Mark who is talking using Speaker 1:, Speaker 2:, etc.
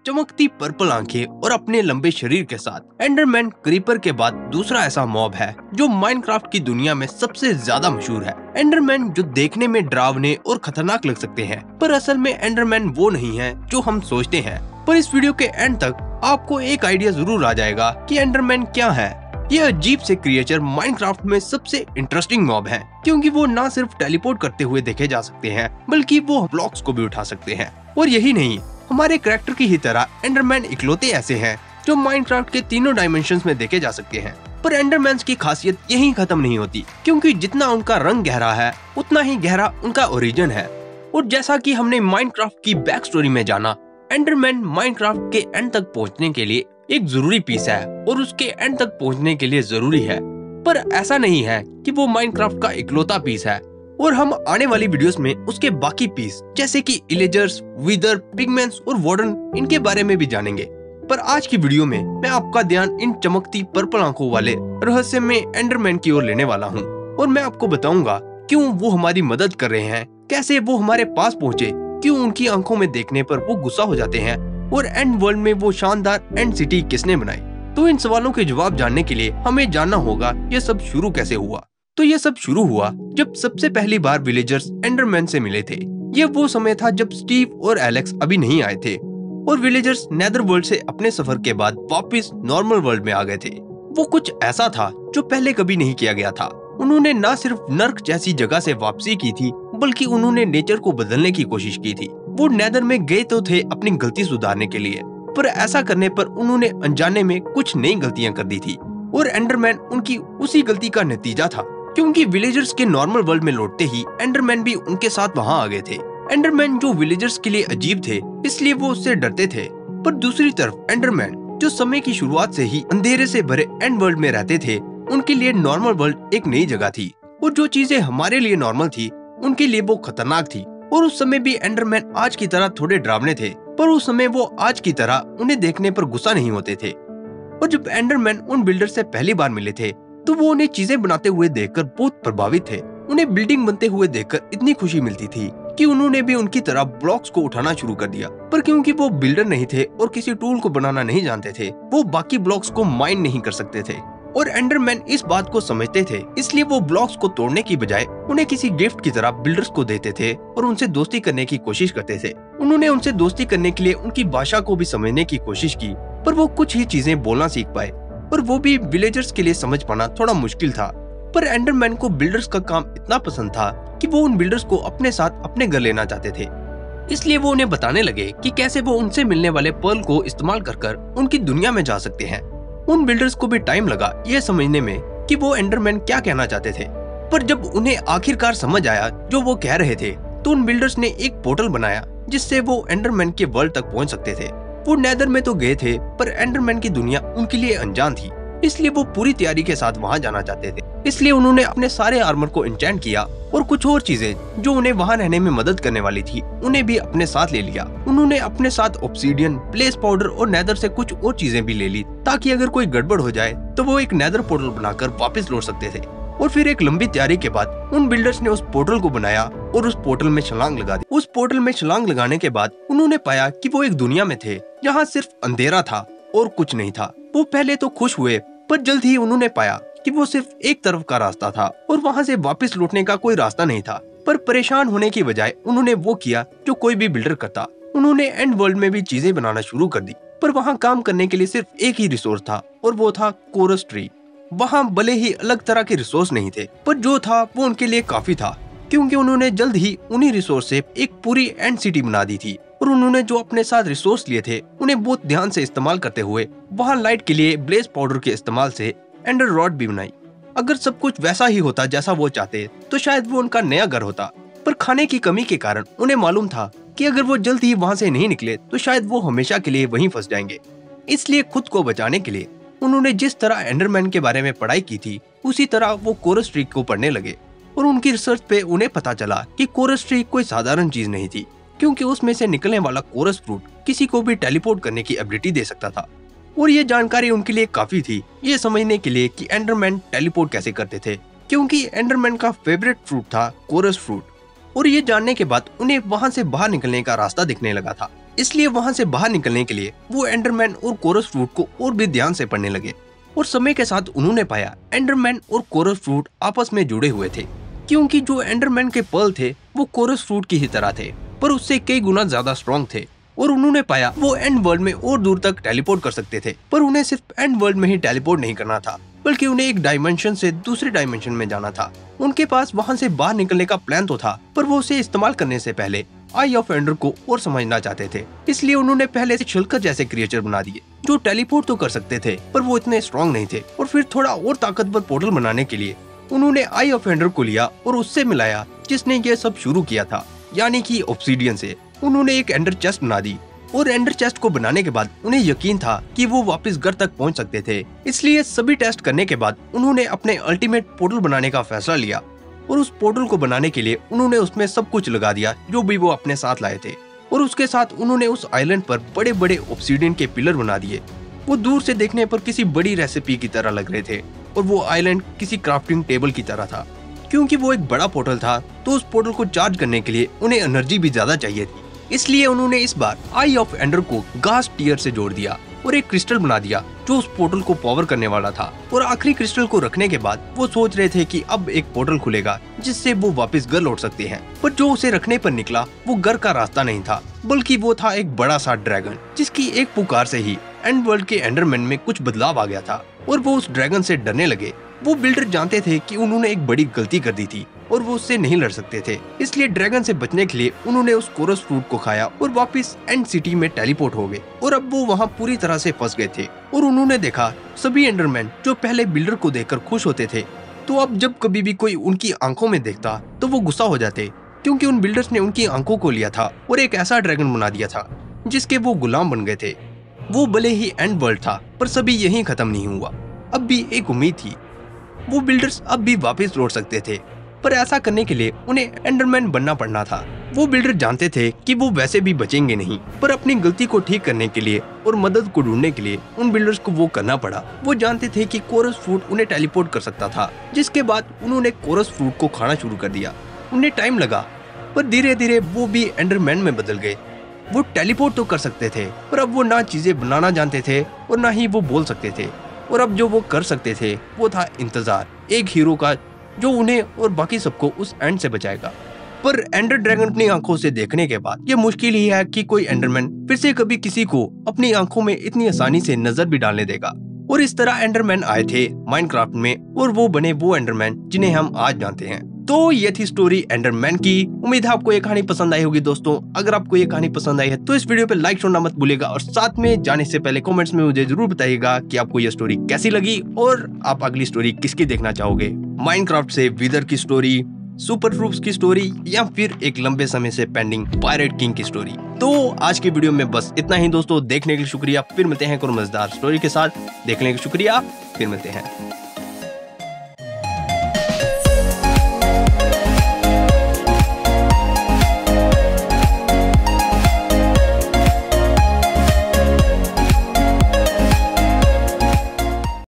Speaker 1: चमकती पर्पल आंखें और अपने लंबे शरीर के साथ एंडरमैन क्रीपर के बाद दूसरा ऐसा मॉब है जो माइनक्राफ्ट की दुनिया में सबसे ज्यादा मशहूर है। एंडरमैन जो देखने में डरावने और खतरनाक लग सकते हैं, पर असल में एंडरमैन वो नहीं है जो हम सोचते हैं। पर इस वीडियो के एंड तक आपको एक आइडिया जरूर आ जाएगा कि एंडरमैन क्या है। यह अजीब से क्रिएचर माइनक्राफ्ट में सबसे इंटरेस्टिंग मॉब है, क्योंकि वो न सिर्फ टेलीपोर्ट करते हुए देखे जा सकते हैं, बल्कि वो ब्लॉक्स को भी उठा सकते हैं। और यही नहीं, हमारे कैरेक्टर की ही तरह एंडरमैन इकलौते ऐसे हैं जो माइनक्राफ्ट के तीनों डायमेंशंस में देखे जा सकते हैं। पर एंडरमैन्स की खासियत यहीं खत्म नहीं होती, क्योंकि जितना उनका रंग गहरा है उतना ही गहरा उनका ओरिजिन है। और जैसा कि हमने माइनक्राफ्ट की बैक स्टोरी में जाना, एंडरमैन माइनक्राफ्ट के एंड तक पहुंचने के लिए एक जरूरी पीस है और उसके एंड तक पहुंचने के लिए जरूरी है। पर ऐसा नहीं है कि वो माइनक्राफ्ट का इकलौता पीस है, और हम आने वाली वीडियोस में उसके बाकी पीस जैसे कि इलेजर्स, विदर, पिगमेंट्स और वार्डन, इनके बारे में भी जानेंगे। पर आज की वीडियो में मैं आपका ध्यान इन चमकती पर्पल आंखों वाले रहस्यमय एंडरमैन की ओर लेने वाला हूँ, और मैं आपको बताऊंगा क्यों वो हमारी मदद कर रहे हैं, कैसे वो हमारे पास पहुँचे, क्यों उनकी आंखों में देखने पर वो गुस्सा हो जाते हैं, और एंड वर्ल्ड में वो शानदार एंड सिटी किसने बनाई। तो इन सवालों के जवाब जानने के लिए हमें जानना होगा ये सब शुरू कैसे हुआ। तो ये सब शुरू हुआ जब सबसे पहली बार विलेजर्स एंडरमैन से मिले थे। ये वो समय था जब स्टीव और एलेक्स अभी नहीं आए थे, और विलेजर्स नेदर वर्ल्ड से अपने सफर के बाद वापस नॉर्मल वर्ल्ड में आ गए थे। वो कुछ ऐसा था जो पहले कभी नहीं किया गया था। उन्होंने न सिर्फ नर्क जैसी जगह से वापसी की थी, बल्कि उन्होंने नेचर को बदलने की कोशिश की थी। वो नेदर में गए तो थे अपनी गलती सुधारने के लिए, पर ऐसा करने पर उन्होंने अनजाने में कुछ नई गलतियां कर दी थी, और एंडरमैन उनकी उसी गलती का नतीजा था। क्योंकि विलेजर्स के नॉर्मल वर्ल्ड में लौटते ही एंडरमैन भी उनके साथ वहां आ गए थे। एंडरमैन जो विलेजर्स के लिए अजीब थे, इसलिए वो उससे डरते थे। पर दूसरी तरफ एंडरमैन जो समय की शुरुआत से ही अंधेरे से भरे एंड वर्ल्ड में रहते थे, उनके लिए नॉर्मल वर्ल्ड एक नई जगह थी, और जो चीजें हमारे लिए नॉर्मल थी उनके लिए वो खतरनाक थी। और उस समय भी एंडरमैन आज की तरह थोड़े डरावने थे, पर उस समय वो आज की तरह उन्हें देखने पर गुस्सा नहीं होते थे। और जब एंडरमैन उन बिल्डर से पहली बार मिले थे, तो वो उन्हें चीजें बनाते हुए देखकर बहुत प्रभावित थे। उन्हें बिल्डिंग बनते हुए देखकर इतनी खुशी मिलती थी कि उन्होंने भी उनकी तरह ब्लॉक्स को उठाना शुरू कर दिया। पर क्योंकि वो बिल्डर नहीं थे और किसी टूल को बनाना नहीं जानते थे, वो बाकी ब्लॉक्स को माइन नहीं कर सकते थे। और एंडरमैन इस बात को समझते थे, इसलिए वो ब्लॉक्स को तोड़ने की बजाय उन्हें किसी गिफ्ट की तरह बिल्डर्स को देते थे और उनसे दोस्ती करने की कोशिश करते थे। उन्होंने उनसे दोस्ती करने के लिए उनकी भाषा को भी समझने की कोशिश की, पर वो कुछ ही चीजें बोलना सीख पाए, और वो भी विलेजर्स के लिए समझ पाना थोड़ा मुश्किल था। पर एंडरमैन को बिल्डर्स का काम इतना पसंद था कि वो उन बिल्डर्स को अपने साथ अपने घर लेना चाहते थे। इसलिए वो उन्हें बताने लगे कि कैसे वो उनसे मिलने वाले पर्ल को इस्तेमाल कर उनकी दुनिया में जा सकते हैं। उन बिल्डर्स को भी टाइम लगा यह समझने में कि वो एंडरमैन क्या कहना चाहते थे, पर जब उन्हें आखिरकार समझ आया जो वो कह रहे थे, तो उन बिल्डर्स ने एक पोर्टल बनाया जिससे वो एंडरमैन के वर्ल्ड तक पहुंच सकते थे। वो नेदर में तो गए थे, पर एंडरमैन की दुनिया उनके लिए अनजान थी, इसलिए वो पूरी तैयारी के साथ वहां जाना चाहते थे। इसलिए उन्होंने अपने सारे आर्मर को एन्चेंट किया, और कुछ और चीजें जो उन्हें वहां रहने में मदद करने वाली थी उन्हें भी अपने साथ ले लिया। उन्होंने अपने साथ ऑब्सीडियन, ब्लेज पाउडर और नेदर से कुछ और चीजें भी ले ली, ताकि अगर कोई गड़बड़ हो जाए तो वो एक नेदर पोर्टल बनाकर वापस लौट सकते थे। और फिर एक लंबी तैयारी के बाद उन बिल्डर्स ने उस पोर्टल को बनाया और उस पोर्टल में छलांग लगा दी। उस पोर्टल में छलांग लगाने के बाद उन्होंने पाया कि वो एक दुनिया में थे जहाँ सिर्फ अंधेरा था और कुछ नहीं था। वो पहले तो खुश हुए, पर जल्द ही उन्होंने पाया कि वो सिर्फ एक तरफ का रास्ता था और वहाँ से वापस लौटने का कोई रास्ता नहीं था। पर परेशान होने की बजाय उन्होंने वो किया जो कोई भी बिल्डर करता। उन्होंने एंड वर्ल्ड में भी चीजें बनाना शुरू कर दी, पर वहाँ काम करने के लिए सिर्फ एक ही रिसोर्स था, और वो था कोरस ट्री। वहाँ भले ही अलग तरह के रिसोर्स नहीं थे, पर जो था वो उनके लिए काफी था, क्योंकि उन्होंने जल्द ही उन्हीं रिसोर्स से एक पूरी एंड सिटी बना दी थी। और उन्होंने जो अपने साथ रिसोर्स लिए थे उन्हें बहुत ध्यान से इस्तेमाल करते हुए वहाँ लाइट के लिए ब्लेज पाउडर के इस्तेमाल से एंडर रॉड भी बनाई। अगर सब कुछ वैसा ही होता जैसा वो चाहते, तो शायद वो उनका नया घर होता। पर खाने की कमी के कारण उन्हें मालूम था कि अगर वो जल्द ही वहाँ से नहीं निकले तो शायद वो हमेशा के लिए वहीं फंस जाएंगे। इसलिए खुद को बचाने के लिए उन्होंने जिस तरह एंडरमैन के बारे में पढ़ाई की थी, उसी तरह वो कोरस ट्री को पढ़ने लगे। और उनकी रिसर्च पे उन्हें पता चला कि कोरस ट्री कोई साधारण चीज नहीं थी, क्योंकि उसमें से निकलने वाला कोरस फ्रूट किसी को भी टेलीपोर्ट करने की एबिलिटी दे सकता था। और ये जानकारी उनके लिए काफी थी ये समझने के लिए कि एंडरमैन टेलीपोर्ट कैसे करते थे, क्योंकि एंडरमैन का फेवरेट फ्रूट था कोरस फ्रूट। और ये जानने के बाद उन्हें वहाँ से बाहर निकलने का रास्ता दिखने लगा था। इसलिए वहाँ से बाहर निकलने के लिए वो एंडरमैन और कोरस फ्रूट को और भी ध्यान से पढ़ने लगे। और समय के साथ उन्होंने पाया एंडरमैन और कोरस फ्रूट आपस में जुड़े हुए थे, क्योंकि जो एंडरमैन के पर्ल थे वो कोरस फ्रूट की ही तरह थे, पर उससे कई गुना ज्यादा स्ट्रॉन्ग थे। और उन्होंने पाया वो एंड वर्ल्ड में और दूर तक टेलीपोर्ट कर सकते थे, पर उन्हें सिर्फ एंड वर्ल्ड में ही टेलीपोर्ट नहीं करना था, बल्कि उन्हें एक डायमेंशन से दूसरे डायमेंशन में जाना था। उनके पास वहाँ से बाहर निकलने का प्लान तो था, पर वो उसे इस्तेमाल करने से पहले आई ऑफ एंडर को और समझना चाहते थे। इसलिए उन्होंने पहले से शिल्कर जैसे क्रिएचर बना दिए जो टेलीपोर्ट तो कर सकते थे, पर वो इतने स्ट्रॉन्ग नहीं थे। और फिर थोड़ा और ताकतवर पोर्टल बनाने के लिए उन्होंने आई ऑफ एंडर को लिया और उससे मिलाया जिसने ये सब शुरू किया था, यानी कि ऑब्सीडियन से। उन्होंने एक एंडर चेस्ट बना दी और एंडर चेस्ट को बनाने के बाद उन्हें यकीन था कि वो वापस घर तक पहुंच सकते थे। इसलिए सभी टेस्ट करने के बाद उन्होंने अपने अल्टीमेट पोर्टल बनाने का फैसला लिया। और उस पोर्टल को बनाने के लिए उन्होंने उसमें सब कुछ लगा दिया जो भी वो अपने साथ लाए थे। और उसके साथ उन्होंने उस आइलैंड पर बड़े बड़े ऑब्सीडियन के पिलर बना दिए। वो दूर से देखने पर किसी बड़ी रेसिपी की तरह लग रहे थे, और वो आइलैंड किसी क्राफ्टिंग टेबल की तरह था। क्योंकि वो एक बड़ा पोर्टल था, तो उस पोर्टल को चार्ज करने के लिए उन्हें एनर्जी भी ज्यादा चाहिए थी। इसलिए उन्होंने इस बार आई ऑफ एंडर को गास टीयर से जोड़ दिया और एक क्रिस्टल बना दिया जो उस पोर्टल को पावर करने वाला था। और आखिरी क्रिस्टल को रखने के बाद वो सोच रहे थे कि अब एक पोर्टल खुलेगा जिससे वो वापस घर लौट सकते हैं। पर जो उसे रखने पर निकला वो घर का रास्ता नहीं था, बल्कि वो था एक बड़ा सा ड्रैगन, जिसकी एक पुकार से ही एंड वर्ल्ड के एंडरमैन में कुछ बदलाव आ गया था और वो उस ड्रैगन से डरने लगे। वो बिल्डर जानते थे कि उन्होंने एक बड़ी गलती कर दी थी और वो उससे नहीं लड़ सकते थे। इसलिए ड्रैगन से बचने के लिए उन्होंने उस कोरस फ्रूट को खाया और वापस एंड सिटी में टेलीपोर्ट हो गए। और अब वो वहाँ पूरी तरह से फंस गए थे। और उन्होंने देखा सभी एंडरमैन जो पहले बिल्डर को देखकर खुश होते थे, तो अब जब कभी भी कोई उनकी आंखों में देखता तो वो गुस्सा हो जाते, क्योंकि उन बिल्डर्स ने उनकी आंखों को लिया था और एक ऐसा ड्रैगन बना दिया था जिसके वो गुलाम बन गए थे। वो भले ही एंड वर्ल्ड था, पर सभी यहीं खत्म नहीं हुआ। अब भी एक उम्मीद थी, वो बिल्डर्स अब भी वापस लौट सकते थे, पर ऐसा करने के लिए उन्हें एंडरमैन बनना पड़ना था। वो बिल्डर जानते थे कि वो वैसे भी बचेंगे नहीं, पर अपनी गलती को ठीक करने के लिए और मदद को ढूंढने के लिए उन बिल्डर्स को वो करना पड़ा। वो जानते थे कि कोरस फ्रूट उन्हें टेलीपोर्ट कर सकता था, जिसके बाद उन्होंने कोरस फ्रूट को खाना शुरू कर दिया। उन्हें टाइम लगा, पर धीरे धीरे वो भी एंडरमैन में बदल गए। वो टेलीपोर्ट तो कर सकते थे, पर अब वो ना चीजें बनाना जानते थे और ना ही वो बोल सकते थे। और अब जो वो कर सकते थे वो था इंतजार एक हीरो का, जो उन्हें और बाकी सबको उस एंड से बचाएगा। पर एंडर ड्रैगन अपनी आंखों से देखने के बाद ये मुश्किल ही है कि कोई एंडरमैन फिर से कभी किसी को अपनी आंखों में इतनी आसानी से नजर भी डालने देगा। और इस तरह एंडरमैन आए थे माइनक्राफ्ट में, और वो बने वो एंडरमैन जिन्हें हम आज जानते हैं। तो ये थी स्टोरी एंडरमैन की। उम्मीद है आपको ये कहानी पसंद आई होगी दोस्तों। अगर आपको ये कहानी पसंद आई है तो इस वीडियो पे लाइक छोड़ना मत भूलिएगा, और साथ में जाने से पहले कमेंट्स में मुझे जरूर बताइएगा कि आपको ये स्टोरी कैसी लगी और आप अगली स्टोरी किसकी देखना चाहोगे। माइनक्राफ्ट से विदर की स्टोरी, सुपर ट्रूप्स की स्टोरी, या फिर एक लंबे समय से पेंडिंग पायरेट किंग की स्टोरी। तो आज की वीडियो में बस इतना ही दोस्तों। देखने के लिए शुक्रिया। फिर मिलते हैं एक और मजेदार स्टोरी के साथ। देखने के लिए शुक्रिया। फिर मिलते हैं।